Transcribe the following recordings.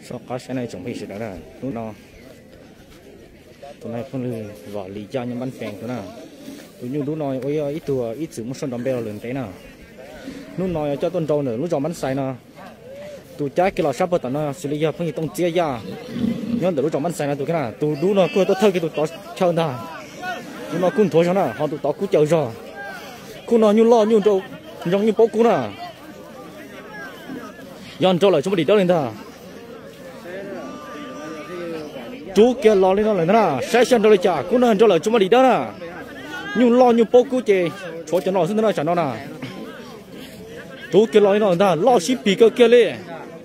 sau cá xe này chuẩn bị sẽ đó là lúc nào tụi này phân lư vỏ lì cha những bánh phèn tụi nào tụi như lúc nói ôi ít tuổi ít chữ một son đòn bèo lớn thế nào lúc nói cho tuần trâu nữa lúc cho bánh xay nào tụi trái cái lò sáp bờ tận nó xử lý phân gì tông chia ra nhưng từ lúc cho bánh xay nào tụi cái nào tụi lúc nó cứ tôi thơ cái tụi tao chơi nào lúc nó cũng thối cho nào họ tụi tao cũng chơi rồi cũng nó như lo như trâu giống như bố cũng nào dọn trâu lại chúng ta đi đâu lên ta chú kia lo lên nó lại nè sẽ xem đâu lại chả cũng nên cho lại chúng ta đi đó nè nhưng lo như bố cú chê cho nó xin nó chẳng nó nè chú kia lo lên nó nè lo ship bị cơ kia lên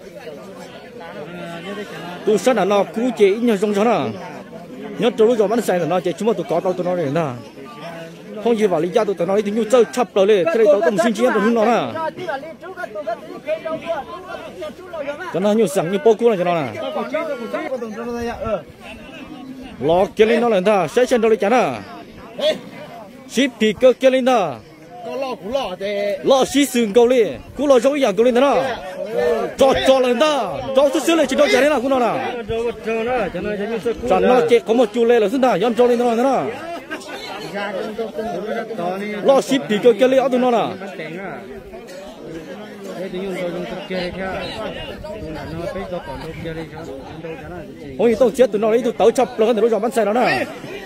tôi sẽ là lo cú chê ít nhiều trong cho nè nhớ cho lúc cho bắn xe là nó chê chúng ta tụi có tao tụi nó này nè không gì vào lý do tụi nó thì như chơi chập rồi lên thế này tao cũng xin chiến tụi nó nè cho nó như sẵn như bố cú này cho nó nè lo kia lên nó là ta sẽ xem đâu lại chả nè ship bị cơ kia lên ta lo ship sừng câu lên cú lo giống dạng câu lên đó cho lên ta cho xíu lên chỉ đâu chả đấy nào cú nó nè chẳng nó chỉ có một chú lên là xin ta dám cho lên nó nè lo ship bị cơ kia lên ở tụi nó nè ôi tôi chết tụi nó đấy tụi tớ chập là cái tụi nó bắn xe nó nè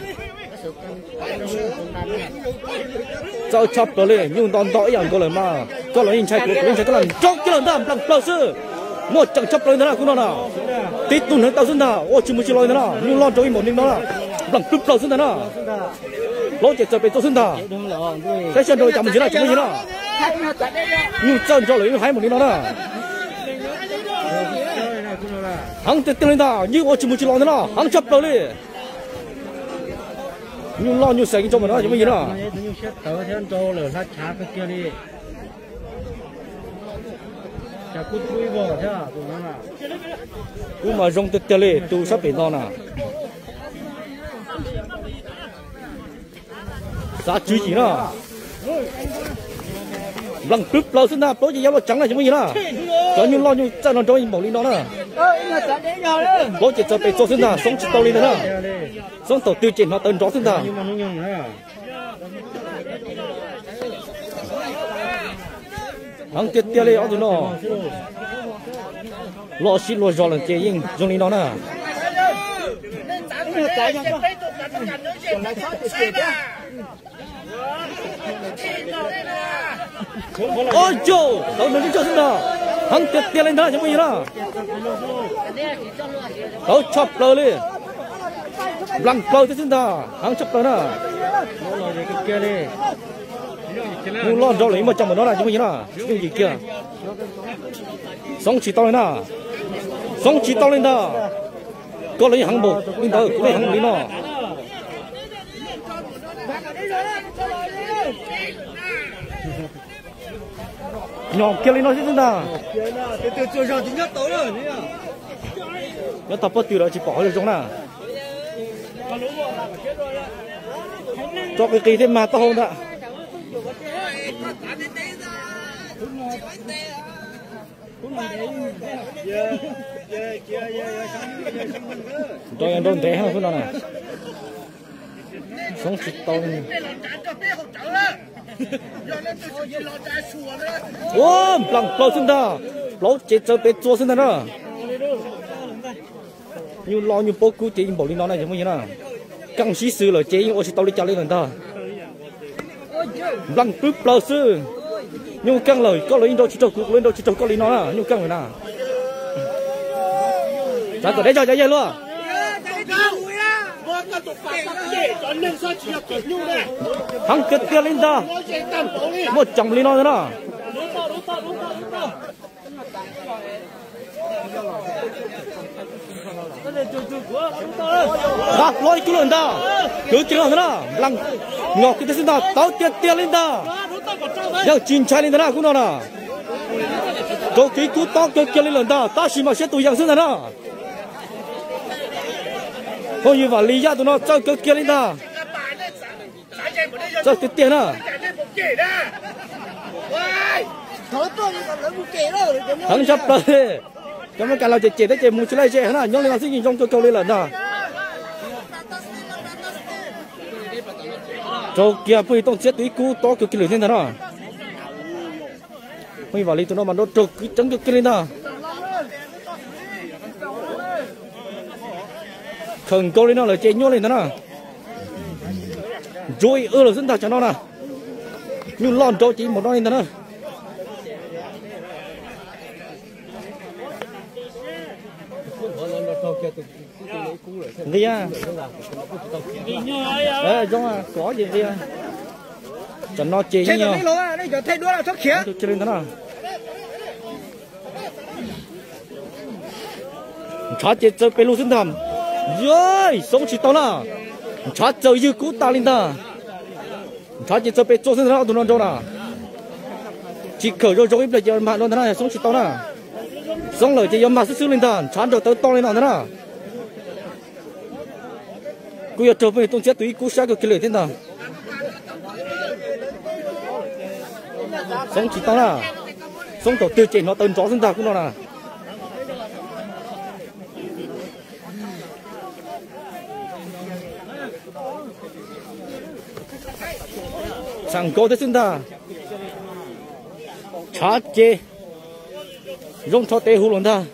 cho chập rồi lên nhưng toàn tỏiอย่างก็เลยมาก็เลยยิงใช้กูยิงใช้ก็เลยจอกcái lần đó làm bao sư một chẳng chập lên đó cũng nó nào tí tuần hơn tao xin ta ôi chỉ một chỉ lôi nó nhưng lo cho một mình đó làm plus bao xin ta nó lo chỉ cho bị tôi xin ta cái chân đôi chạm mình chỉ là chỉ mình nó nhưng chân cho lấy hai một mình đó nè hắn tự tin lên ta nhưng ôi chỉ một chỉ lôi nó hắn chập rồi đi nhưng lo như sấy cho mình đó chứ gì đó cứ mà rong tết tết tu sắp bị lo nè giá chứ gì đó lần trước lâu xin ta tối gì lo trắng này chứ gì đó cho như lo như chân nó trôi bảo lý nó nè bố chỉ cho bị cho xin ta sống chỉ tao lên nữa sống tổ tiêu chỉnh nó tên chó xin ta hắn tiết tiết lên ở tụi nó lo xí lo giò lần chế yên dùng lý nó nè ôi chú tao nói cho xin ta hắn tiết tiết lên đó chứ gì đó tao chọc lời đi lăng lời cho xin ta hắn chọc lời nè mua lo rau lấy mà chồng nó là chứ gì đó cái gì kia sống chỉ tao lên nè sống chỉ tao lên đó có lấy hàng bộ lên đó có lấy hàng lý nó nhỏ kia lên nó chứ chúng ta nó tập bất từ đó chỉ bỏ được trong nào cho cái kỳ thêm mà to hơn ạ tôi ăn đồn thế hả phương nào này sống thịt to ô bằng bao xin ta lỗ chết cho bé chua xin ta nữa như lo như bố cứu chị bảo đi nó này giống như nào căng xí sư là chế ô tao đi chào lên người ta bằng plus bao sư nhưng căng lời có lời đâu chỉ cho cuộc lên đâu chỉ cho có lý nó là nhưng căng người nào trả tờ đấy cho chạy luôn hắn kết kia lên ta một chồng lý nó nữa đặt lôi cứ lên ta cứ kia nữa lăng ngọc cái xin ta tao tiền lên ta yang chín trái lên ta cũng nó nè chỗ cái cú tao kia lên ta ta chỉ mà sẽ tụi yang xin ta nữa không như vào lý ra tụi nó cho cơ kia lên ta cho cái tiền à hắn chấp rồi cho mấy cái là chết đấy chết muốn chơi chơi hả nhông lên là xin trong cho câu lên lần nào cho kia bây tông chết tí cú to cực kỳ lửa thiên thần à bây vào đi tụi nó mà nó trục cái trắng cực kỳ lên nào khẩn câu lên nó là chơi nhông lên thần à rồi là dân ta cho nó nè như lon cho chỉ một nó lên thần à đi à giống à có gì đi à cho nó chơi nhau thay đua là thoát khía chơi lên thế nào chả chơi chơi pelu sinh thầm rồi sống chỉ tao nè chả chơi như cú ta lên ta chả chơi chơi pelu sinh thầm tụi nó đâu nè chỉ khởi rồi rồi bây giờ mà nó thế này sống chỉ tao nè sống lời chơi mà sức lên ta chả rồi tới to lên nào thế nào cú trở về tung chết túi cú sát cực kỳ lệ thế nào sống chỉ tao là sống tổ tiêu chỉnh nó tấn chó sinh ta cũng nó là chẳng có thế sinh ta chả chê dùng cho tê hú luôn ta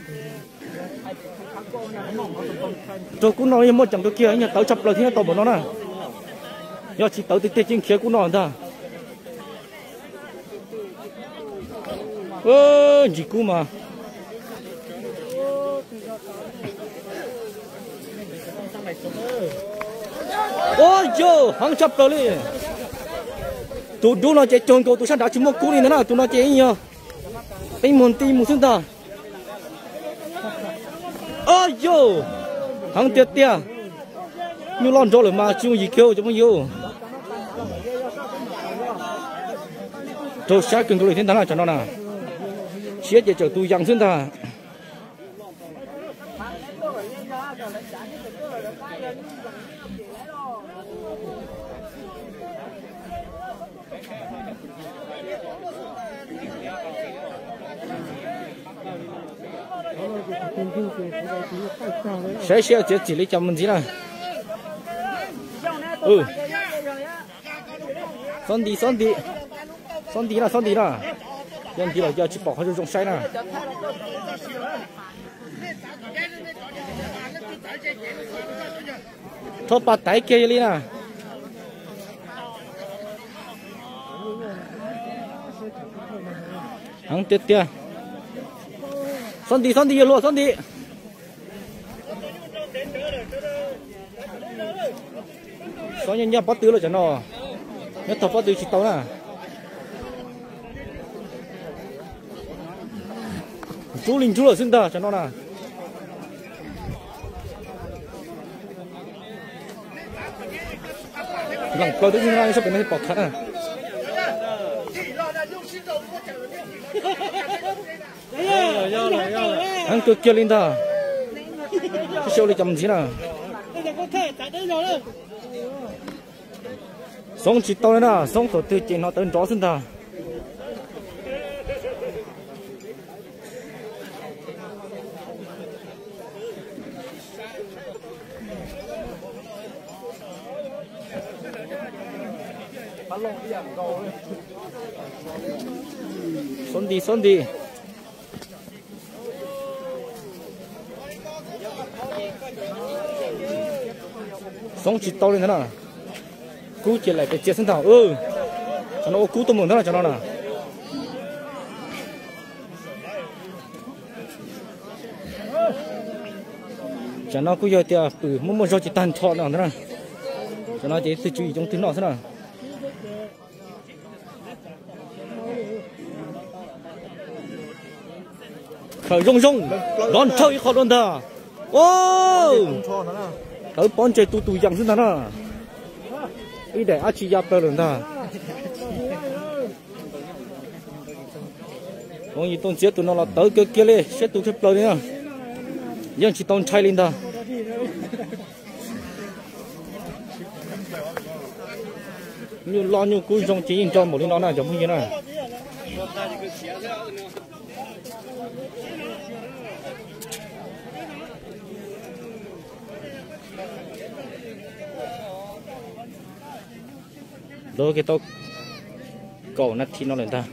tôi cũng nói một chẳng cái kia nhà tao chập lời thì tao bảo nó nè giờ chỉ tao tê trên kia cũng nói ta gì cũng mà ôi trời hàng chập lời đi tụi đu nó chạy trốn cầu tụi sao đã chỉ một cú đi nữa nào tụi nó chạy nhiều tính một xương ta ôi trời hàng tiệt tiệt như lon cho rồi mà chưa gì kêu cho bao nhiêu tôi sẽ cần tôi thiên thắng là cho nó nào chết để chờ tôi dặn xương ta sẽ chỉ lấy chồng mình gì nào son đi là nhân thì là giờ chỉ bỏ hơi trong say nè thôi bắt tay kia đi nè hàng tiệt tiệt son đi luôn son đi có nhân nhà bắt tứ rồi chẳng nó nhất thật bắt tứ chỉ tao nè chú linh chú ở xưng ta chẳng nó nè lằng coi tới như này sắp đến đây bỏ khát à ăn cực kia lên ta cái show này chậm gì nào sống chỉ tao nè sống tổ tư chỉ nó tên chó xin ta Xuân đi sống chỉ tao lên thế nào cú chỉ lại cái chia sân thảo cho nó cú tôm mừng thế nào cho nó nào cho nó cú giờ thì muốn cho chỉ tan thọ nào thế nào cho nó chỉ sự chú ý trong tiếng nọ thế nào khởi rong đón chơi khó đón ta tới bón chơi tụ dặn xin ta nè ý để ăn chỉ giáp rồi ta ông gì tôn chết tụi nó là tới kia lên sẽ tụ xếp lời nữa nhưng chỉ tôn trai lên ta như lo như cúi trong chỉ cho một đứa nó này giống như thế này đôi cái tao cầu nát thì nó lên ta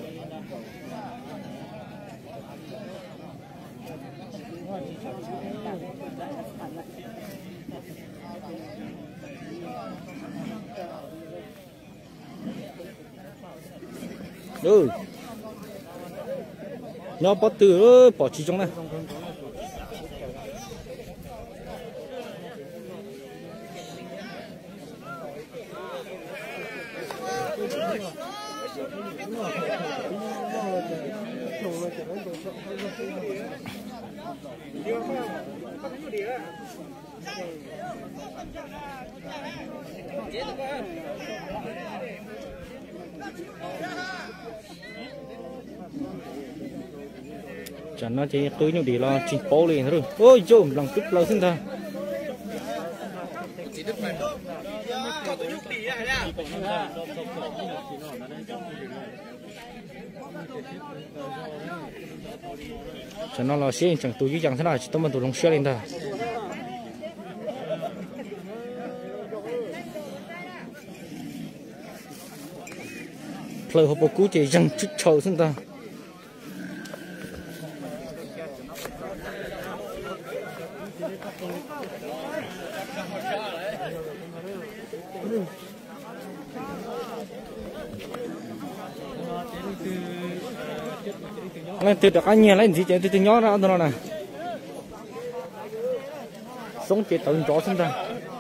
nó bỏ từ bỏ chỉ trong này chẳng nó chỉ tôi nhiều đi lo chỉ bố liền thôi ôi chôm lòng tức lâu xin ta chẳng nó lo xe chẳng tôi chẳng thế nào chỉ tôi mình tôi lòng xe lên ta lời hộp bố cú chỉ chẳng chút trâu xin ta lên từ được anh nhỉ lên gì chơi từ nhỏ ra đó nè sống chết tự chó xin ta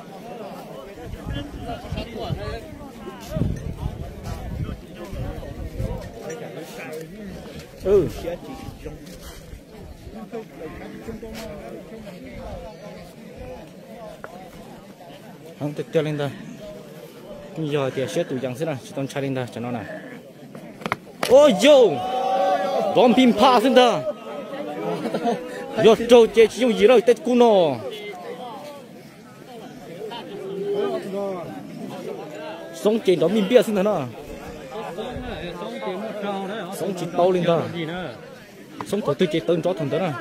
không tiếp theo lên ta bây giờ thì sẽ tụi chẳng xin là chỉต้อง chạy lên ta cho nó này ôi yo bom pin pa xin ta yo trâu chơi chỉ dùng gì đâu tết cú nọ sống trên đó mình biết xin ta nó sống chỉ tao lên ta sống thổi tôi chơi tên chó thằng đó nè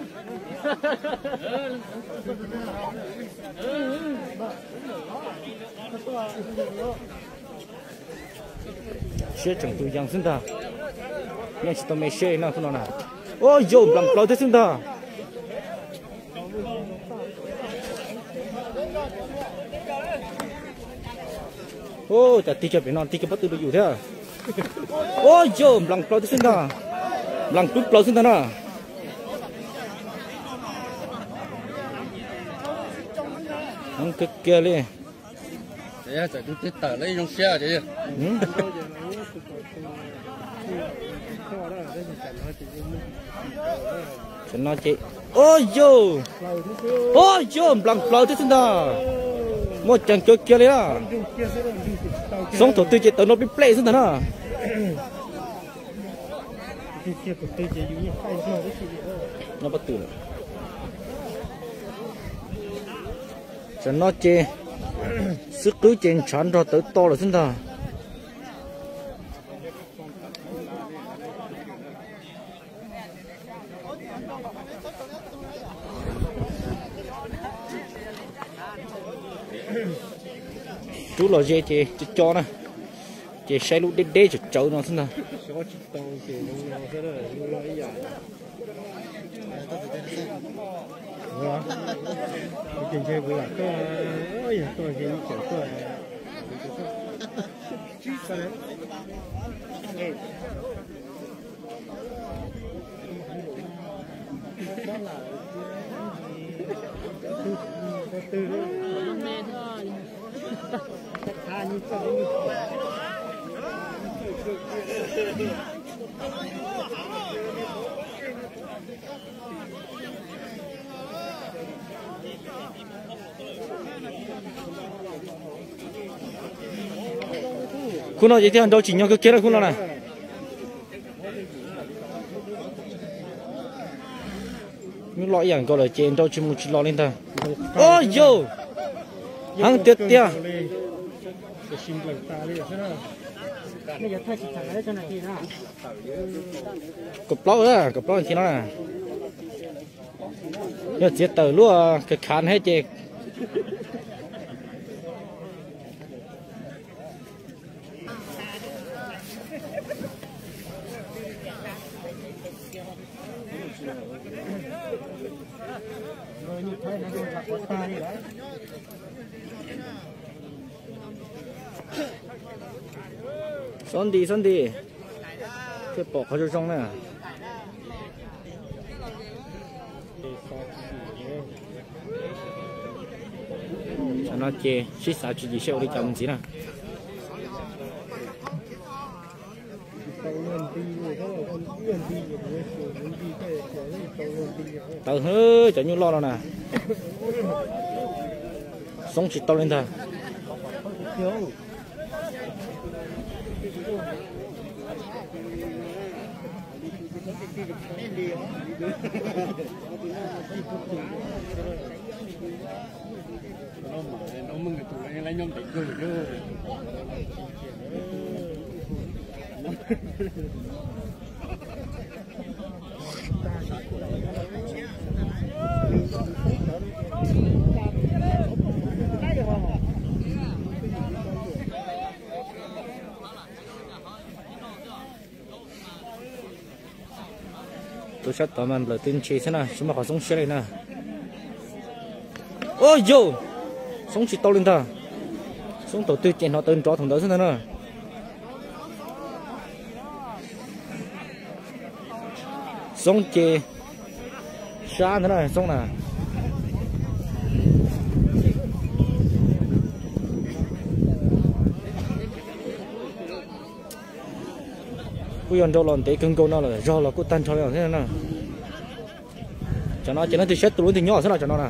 xe chẳng tôi giang xin ta nghe chỉ tao mày xe nào không nào ôi yo làm lâu thế xin ta ô ta tì chụp nó tì cái bắt tôi đượcอยู่thế à ôi yo làm lâu thế xin ta làm chút lâu xin ta nè không cực kia đi đấy chạy chút tờ lấy trong xe chứ ฉันnói chị ôi yo làm lâu thế xin ta một chẳng chơi kia đi à sống thổ tư chị tao nó bị play xin ta nè nó bắt từฉันnói chị sức cứ trên chán rồi tới to là xin ta chú lo dê chị cho nè chị say lúc đê chụp chậu nó xin ta tiền chơi vừa là có ơi tôi cái chở tôi khu nào vậy thì anh đâu chỉ nhau cái kia là khu nào này những loạiอย่างก็เลยเจนđâu chỉ một chỉ lo lên ta ôi yo hàng tiệt tiệt cặp lâu thì nó nè nhớ chết tờ luôn cái khán hết chị Son đi cái bỏ vào trong này cho nó chê xích xả chỉ xeo đi chồng gì nè tao hơi cho như lo rồi nè sống chỉ tao lên thôi nó mừng cái tụi lấy nhóm đánh cười chứ tôi sẽ tóm mình lời tin chỉ thế nào chúng ta có sống xe này nè ôi yo sống chỉ tao lên ta sống tổ tư chèn họ tên cho thằng đó thế nào sống chè xa thế này sống nè bây giờ đâu làm để cưng câu nó là do là cô tan cho nó thế nào cho nó chỉ nó thì xét tụi thì nhỏ thế nào cho nó nè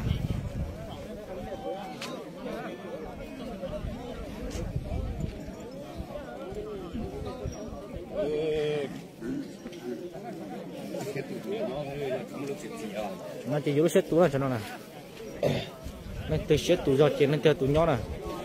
nó chỉ yếu xét tụi là cho nó nè nó từ xét tụi do trên nó theo tụi nhỏ nè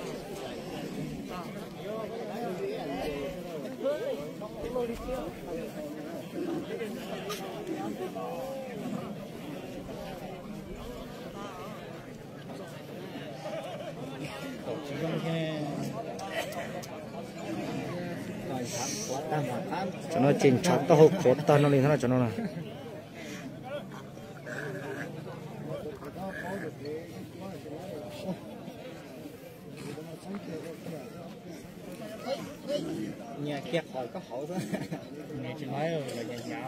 cho nó chỉnh chặt tao hộp cốt tao nó lên thế nào cho nó nè nhà kẹt hỏi có hậu đó nhà chỉ nói rồi là nhà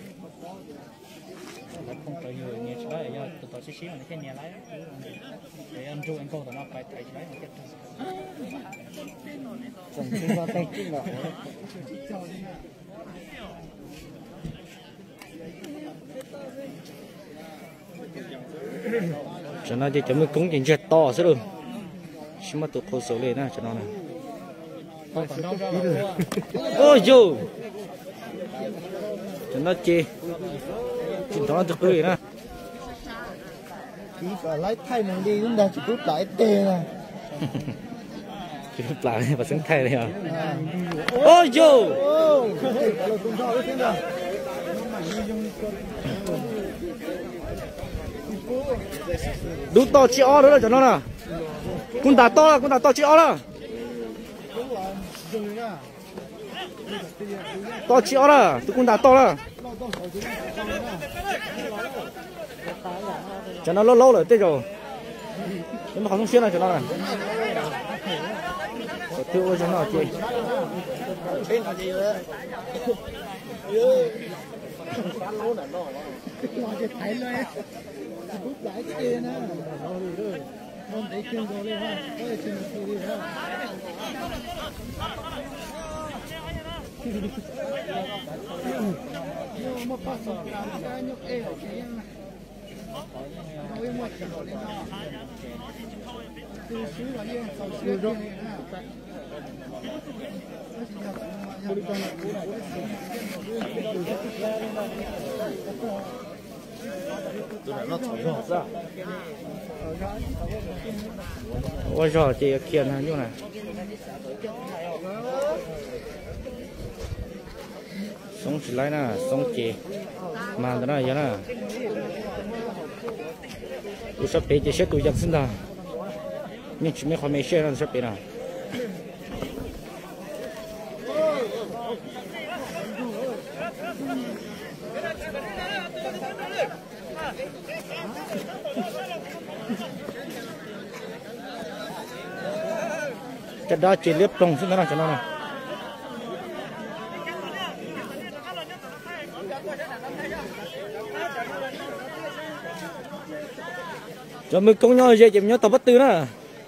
nó không tới người nhà chỉ nói là tụi tôi xíu mà cái nhà lấy để anh ru anh cô tụi nó phải thấy lấy một cái chồng chúng ta tay chứ mà cho nó đi chấm cái cúng chỉnh chết to sẽ được xin mà tụi cô số lên nè cho nó này ôi yo cho nó chê chỉnh nó được rồi nè chỉ phải lấy thay mình đi chúng ta chỉ rút lại tê nè chỉ rút lại và sinh thay này à ôi yo đúng to chịu đó cho nó nè con đá to chịu đó to chịu đó tụi con đá to đó cho nó lâu rồi tê rồi nhưng mà không xuyên này cho nó này tiêu cho nó chơi thấy luôn rút lại tê nè không để chân vô lên ha có chân đi ha nhưng mà phát sinh ra nhục eo cái nói một cái rồi từ xứ là như sau xứ đó ôi giời chị kia là như này sống chỉ lấy nè sống chị mà thế này vậy nè tôi sắp bị chị sẽ tôi giật xin ta nhưng chỉ mấy khoản mấy xe nó sắp bị nào cái đó chỉ liếp trồng xin nó cho nó này cho mình công nhau dễ chịu nhau tao bắt tư nữa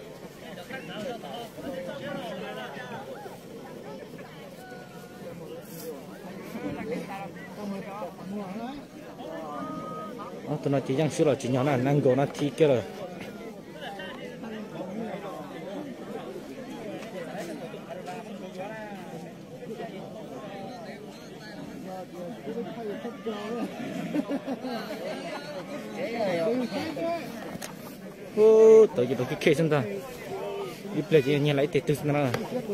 tụi nó chỉ đang sửa là chỉ nhỏ này năng gỗ nó thi kia rồi ô tới giờ cái khe xem ta ít là chỉ nhà lấy tiền từ nó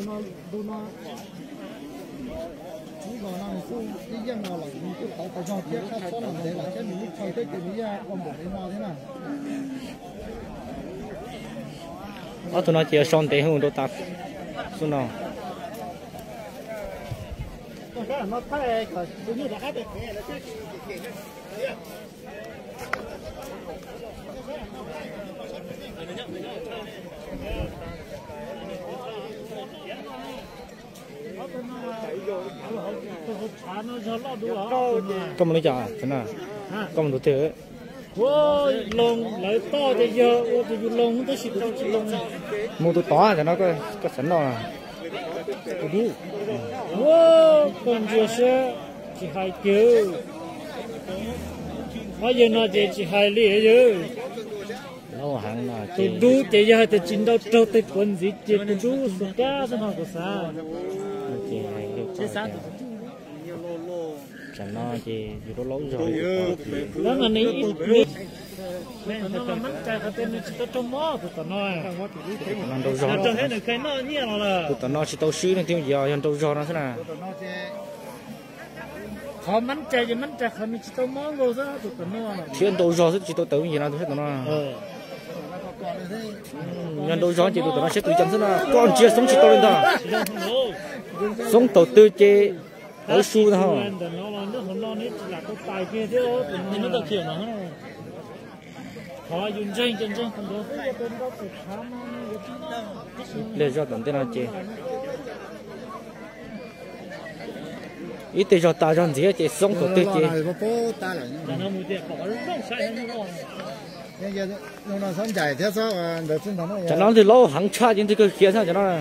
tụi nó chỉ son tệ hơn đồ tạt xuống nào có một cái chả thế nào có một đồ thế lồng lấy to thì giờ thì lồng tôi xịt tôi lồng mua tôi to cho nó có sẵn rồi đi còn giờ sẽ chỉ hai kiểu bây giờ nó chỉ hai lẻ rồi lâu hàng là tôi đủ chỉ giờ thì chín đâu trâu tới quần gì chỉ tôi đủ số cá cho nó có sao chỉ sao chẳng nó chỉ nó lâu rồi đó là này nó là mất cái cái tên chỉ trong mỏ tụi nó làm đâu gió trong hết được cái nó nhiều là tụi nó chỉ tàu xí nên tiếng gì hiện đâu gió nó thế nào họ mất cái gì mất cái họ mình chỉ tàu mỏ rồi đó tụi nó chuyện đâu gió chỉ tàu tới gì nào hết tụi nó nhân đâu gió chỉ tụi nó sẽ tụi chân thế nào con chia sống chỉ tàu lên thôi sống tàu tư chế ở su thôi nó là cái tài kia thế đó nó đặc kiểu nó họ dùng dây chân không được để cho tận tên nào chị ít để cho ta chọn gì chị sống của tôi chị nó mua tiền bỏ nó sai nó bây giờ nó sống chạy theo sao được sinh thống cho nó thì lâu hàng cha trên cái kia sao cho nó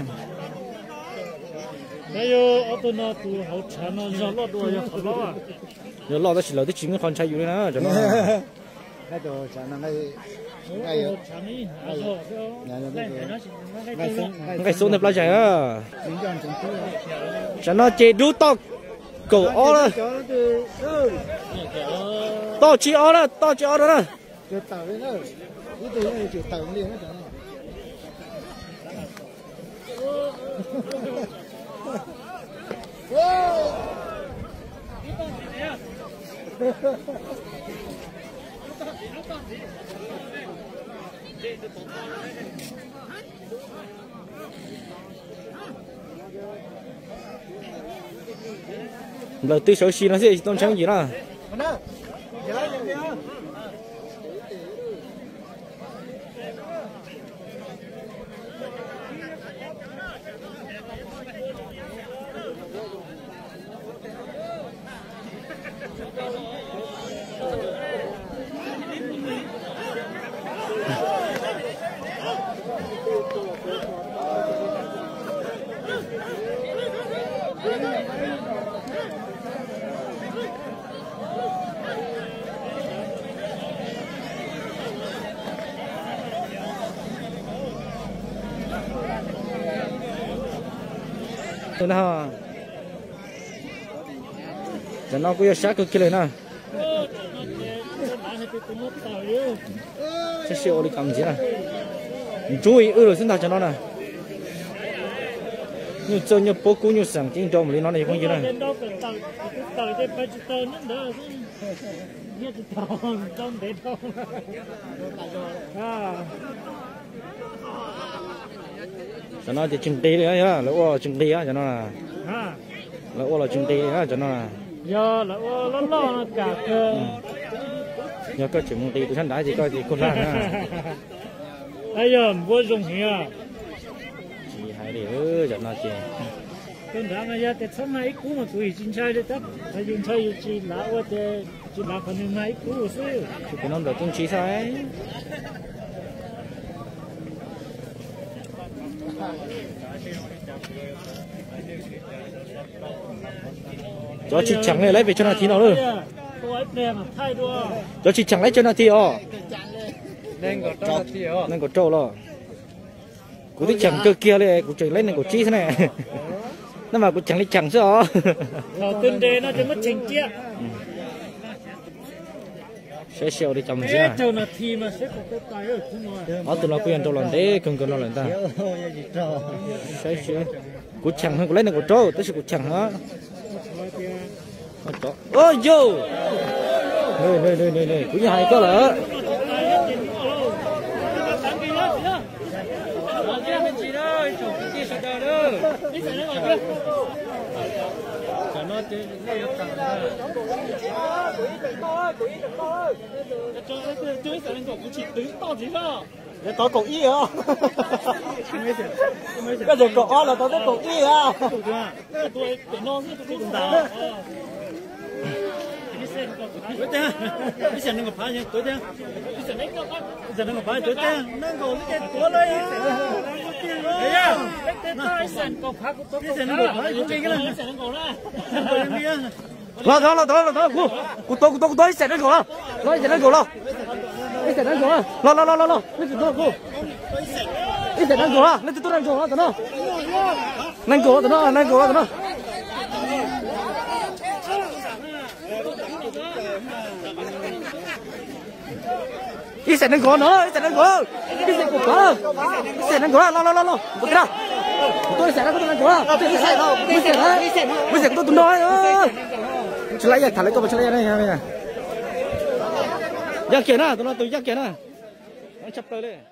bây giờ ở tụi nó tụi họ trả nó do lo đuổi cho họ lo giờ lo đó chỉ là cái chuyện con traiอยู่นะcho nó cái đồ trả nó cái số này bao nhiêu à cho nó chế đủ to cổ ó đó to chỉ ó đó to chỉ ó đó chịu tàu đấy nữa cái từ này chịu tàu liền đó lời tư số xí nó sẽ tôn trắng gì đó thế nào cho nó cũng sát cực kỳ này sẽ siêu đi cầm gì này chú ý rồi xin thằng cho nó này như chơi như bố cũ như sẵn chính trong mình nó này không gì này cho nó chỉ chừng tì đấy nhá, lỡ chừng tì á cho nó là, lỡ chừng tì á cho nó là, giờ lỡ nó cả cơ, giờ có chừng tì tụi thân đã gì coi gì con ra nữa, bây giờ mua dùng gì à? chỉ hay đi giờ nó chè con đã mà giờ tết xong này cũ mà tụi chín chơi đấy tất thay dùng chơi chỉ lá qua tết chỉ lá phần này cũ xứ cái nó được tung chí sao ấy cho chị chẳng này lấy về cho nó thi nó luôn cho chị chẳng lấy cho nó thi ó nên có trâu lo cú thích chẳng cơ kiaเลยcú chạy lên này cú chi thế này nó mà cú chẳng lấy chẳng sao từng đề nó chỉ mất chỉnh chia sẽ xèo đi chồng chứ trâu nó thi mà sẽ có cái tài ở chung rồi ở tụi nó quen trâu lần đấy cần nó lần ta sẽ cú chẳng hơn cú lấy này cú trâu tới sự cú chẳng hả ôi vô nơi cú nhảy có lỡ có cổ y hả? Bây giờ cổ là có cái cổ y hả? Tôi non tôi cũng đào. Tôi thế, bây giờ nó có phải nhá, tôi thế, bây giờ nó có phải tôi thế, nó có cái cổ lấy á. Đấy à? Bây giờ nó có phải tôi cái này, bây giờ nó có ra. Lo cú tôi sẽ nó cổ lo, nó sẽ nó cổ lo. Cái sẽ nó cổ lo, lo, cái sẽ nó cổ. Cái sẽ nó cổ lo, nó tôi đang cổ lo tao nó. Đang cổ tao nó. Cái sẽ nó cổ nữa, cái sẽ nó cổ. Cái sẽ cổ lo, một cái đó. Tôi sẽ nó cổ lo, bây giờ tôi nói. Chỉ lấy thả lấy câu chỉ lấy này nha. Giác kia na, tôi nói tôi giác kia na. Nó chập tới đây.